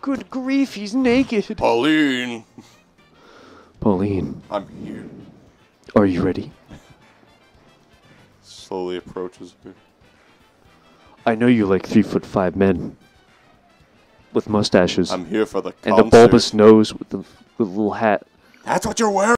Good grief, he's naked. Pauline! Pauline, I'm here. are you ready? Slowly approaches me. I know you like 3'5" men. With mustaches. I'm here for the and the concert. bulbous nose with the little hat. That's what you're wearing?